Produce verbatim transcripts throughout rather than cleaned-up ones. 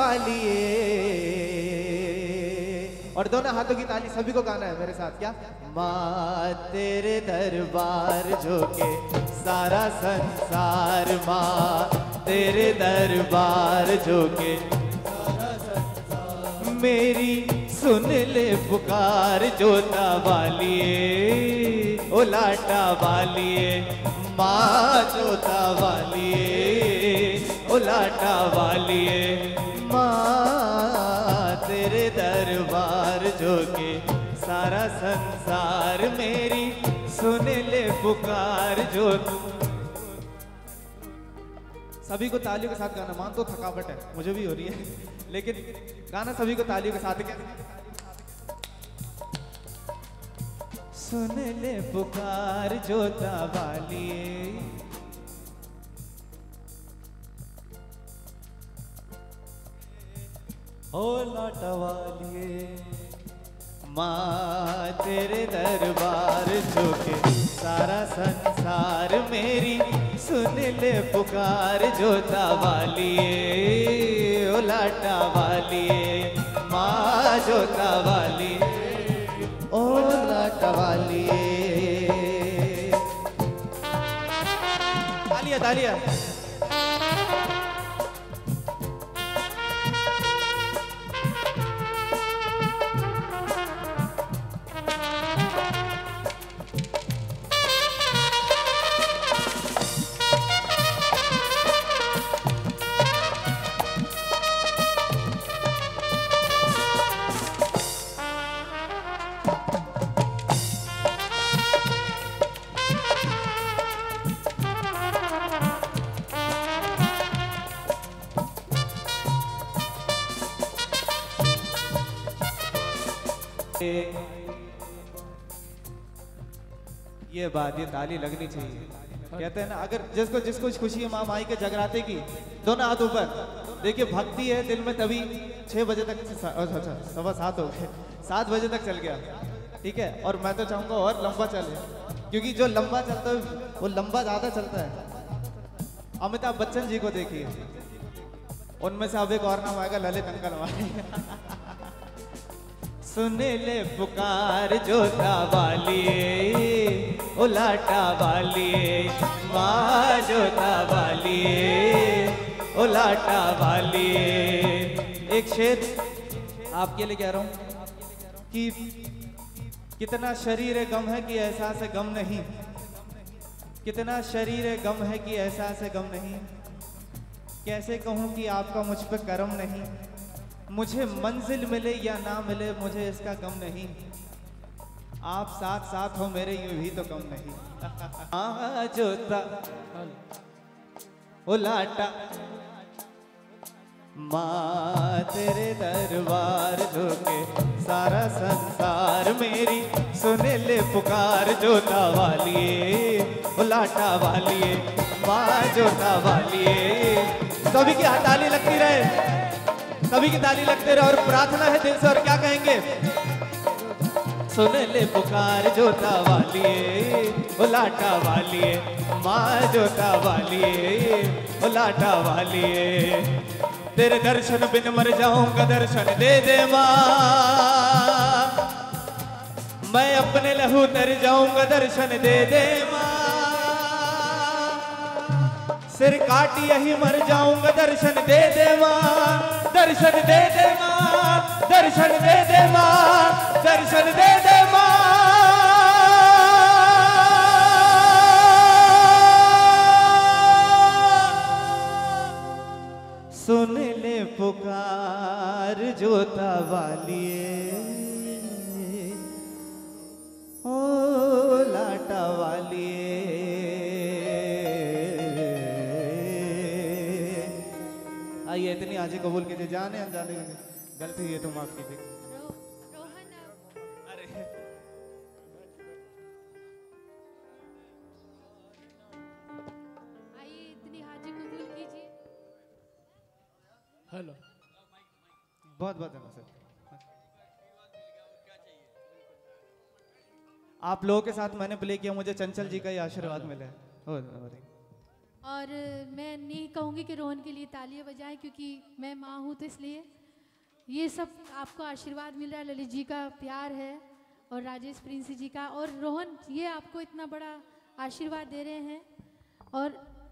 वालिए। और दोनों हाथों की ताली सभी को गाना है मेरे साथ। क्या? माँ तेरे दरबार झुके सारा संसार, माँ तेरे दरबार झुके सारा संसार, मेरी सुन ले पुकार जोता वालिए, ओ लाटा वालिए। माँ जोता वालिए, ओ लाटा वालिए। माँ तेरे दरबार झुके सारा संसार, मेरी सुन ले पुकार जो। सभी को तालियों के साथ गाना। मान तो थकावट है, मुझे भी हो रही है, लेकिन गाना सभी को तालियों के साथ। क्या? सुन ले पुकार जोता वालिए, ओ लाटा वालिए। माँ तेरे दरबार झुके सारा संसार, मेरी सुन ले पुकार जोता वालिए, ओ लाटा वालिए। माँ जोता वालिए, ओ लाटा वालिए। तालियां तालियां। ये बात, ये ताली लगनी चाहिए। कहते हैं ना, अगर जिसको जिसको खुशी है माँ माई के जगराते की, दोनों हाथ ऊपर। देखिए भक्ति है दिल में, तभी छह बजे तक, अच्छा सवा सात हो गए, सात बजे तक चल गया, ठीक है। और मैं तो चाहूंगा और लंबा चले, क्योंकि जो लंबा चलता है वो लंबा ज्यादा चलता है। अमिताभ बच्चन जी को देखिए, उनमें से अब एक और नाम आएगा, ललित अंकल हमारे। सुन ले पुकार जोता वालिए, ओ लाटा वालिए। माँ जोता वालिए, ओ लाटा वालिए। एक शेर आपके लिए कह रहा हूं कि कितना शरीर गम है कि एहसास है गम नहीं, कितना शरीर गम है कि एहसास है गम नहीं। कैसे कहूं कि आपका मुझ पे करम नहीं, मुझे मंजिल मिले या ना मिले मुझे इसका गम नहीं। आप साथ साथ हो मेरे, यूं भी तो गम नहीं। आ जोता ओ लाटा, माँ तेरे दरबार झुके सारा संसार, मेरी सुन ले पुकार जोता वालिए, ओ लाटा वालिए। माँ जोता वालिए। सभी की ताली लगती रहे, सभी की ताली लगते रहे। और प्रार्थना है दिल से, और क्या कहेंगे? सुन ले पुकार जोता वालिए, ओ लाटा वालिए। माँ जोता वालिए, ओ लाटा वालिए। तेरे दर्शन बिन मर जाऊंगा, दर्शन दे दे माँ। मैं अपने लहू तर जाऊंगा, दर्शन दे दे माँ। सिर काट यही मर जाऊंगा, दर्शन दे दे माँ। दर्शन दे दे माँ, दर्शन दे दे माँ, दर्शन दे दे माँ। सुन ले पुकार जोता वालिए, ओ लाटा वालिए। आइए इतनी आजी कबूल कीजिए, जाने अनजाने गलती हुई है तो माफ कीजिए। अरे आइए इतनी हाजी कबूल कीजिए। हेलो, बहुत बहुत धन्यवाद सर। आप लोगों के साथ मैंने प्ले किया, मुझे चंचल जी का ही आशीर्वाद मिला है। और मैं नहीं कहूँगी कि रोहन के लिए तालियां बजाएं, क्योंकि मैं माँ हूँ, तो इसलिए ये सब आपको आशीर्वाद मिल रहा है। ललित जी का प्यार है और राजेश प्रिंस जी का, और रोहन ये आपको इतना बड़ा आशीर्वाद दे रहे हैं। और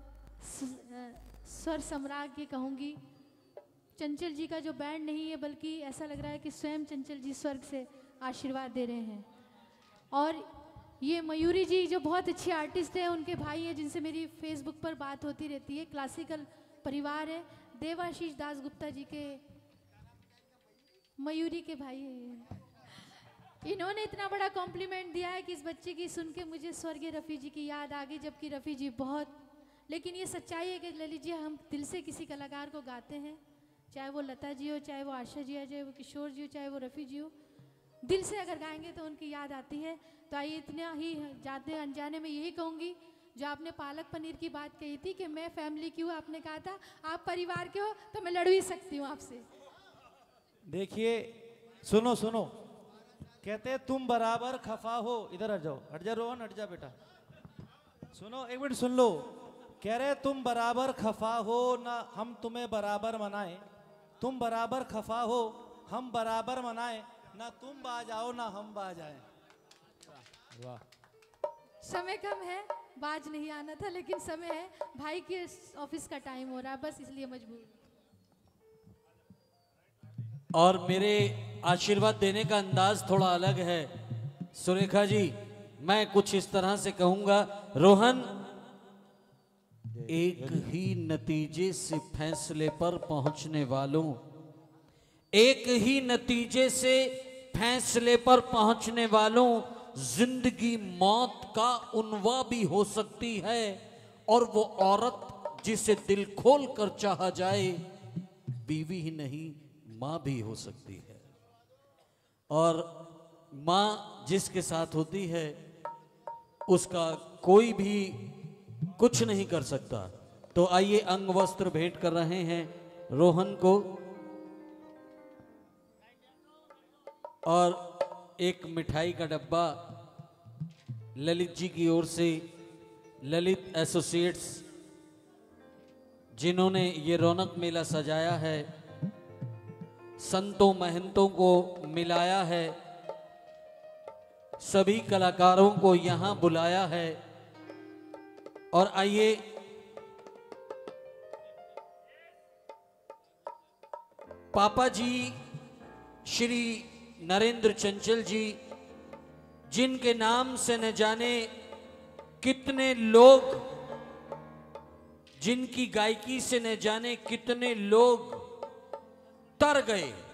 स्वर सम्राज्ञ कहूँगी, चंचल जी का जो बैंड नहीं है, बल्कि ऐसा लग रहा है कि स्वयं चंचल जी स्वर्ग से आशीर्वाद दे रहे हैं। और ये मयूरी जी जो बहुत अच्छे आर्टिस्ट हैं, उनके भाई हैं जिनसे मेरी फेसबुक पर बात होती रहती है, क्लासिकल परिवार है, देवाशीष दास गुप्ता जी के मयूरी के भाई हैं। इन्होंने इतना बड़ा कॉम्प्लीमेंट दिया है कि इस बच्चे की सुन के मुझे स्वर्गीय रफ़ी जी की याद आ गई, जबकि रफ़ी जी बहुत, लेकिन ये सच्चाई है कि ललित जी हम दिल से किसी कलाकार को गाते हैं, चाहे वो लता जी हो, चाहे वो आशा जी हो, चाहे वो किशोर जी हो, चाहे वो रफ़ी जी हो, दिल से अगर गाएंगे तो उनकी याद आती है। तो आइए इतना ही जाते अनजाने में यही कहूँगी, जो आपने पालक पनीर की बात कही थी कि मैं फैमिली की हूँ, आपने कहा था आप परिवार के हो, तो मैं लड़ भी सकती हूँ आपसे। देखिए सुनो सुनो, कहते हैं तुम बराबर खफा हो, इधर हट जाओ, हट जा रोहन, हट जा बेटा, सुनो एक मिनट सुन लो। कह रहे तुम बराबर खफा हो ना हम तुम्हें बराबर मनाए, तुम बराबर खफा हो हम बराबर मनाए, ना तुम बाज आओ ना हम बाज आए। वाह, समय कम है, बाज नहीं आना था, लेकिन समय है, भाई के ऑफिस का टाइम हो रहा है, बस इसलिए मजबूर। और मेरे आशीर्वाद देने का अंदाज थोड़ा अलग है सुरेखा जी, मैं कुछ इस तरह से कहूंगा, रोहन एक ही नतीजे से फैसले पर पहुंचने वालों, एक ही नतीजे से फैसले पर पहुंचने वालों, जिंदगी मौत का उनवा भी हो सकती है, और वो औरत जिसे दिल खोल कर चाहा जाए, बीवी ही नहीं माँ भी हो सकती है। और माँ जिसके साथ होती है उसका कोई भी कुछ नहीं कर सकता। तो आइए अंग वस्त्र भेंट कर रहे हैं रोहन को, और एक मिठाई का डब्बा ललित जी की ओर से, ललित एसोसिएट्स जिन्होंने ये रौनक मेला सजाया है, संतों महंतों को मिलाया है, सभी कलाकारों को यहां बुलाया है। और आइए पापा जी श्री नरेंद्र चंचल जी, जिनके नाम से न जाने कितने लोग, जिनकी गायकी से न जाने कितने लोग तर गए,